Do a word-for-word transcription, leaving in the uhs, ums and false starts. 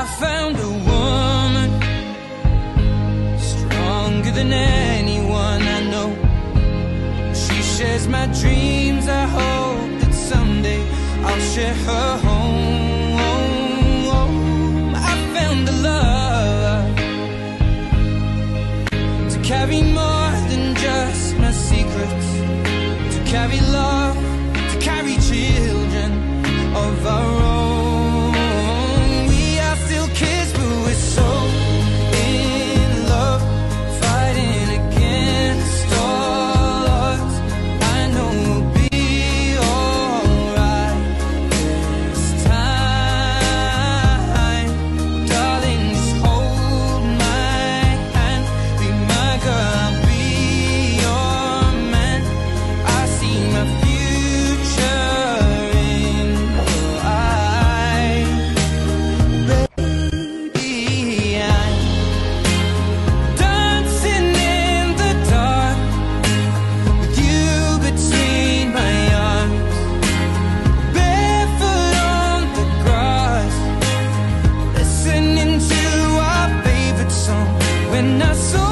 I found a woman stronger than anyone I know. She shares my dreams. I hope that someday I'll share her home. I found a love to carry more than just my secrets, to carry love, to carry children of our own. We are still kids, but we're so in love, fighting against all odds. I know we'll be alright this time. Darling, just hold my hand, be my girl, I'll be your man. I see my future in your eyes, baby. I'm dancing in the dark with you between my arms, barefoot on the grass, listening to our favorite song. When I saw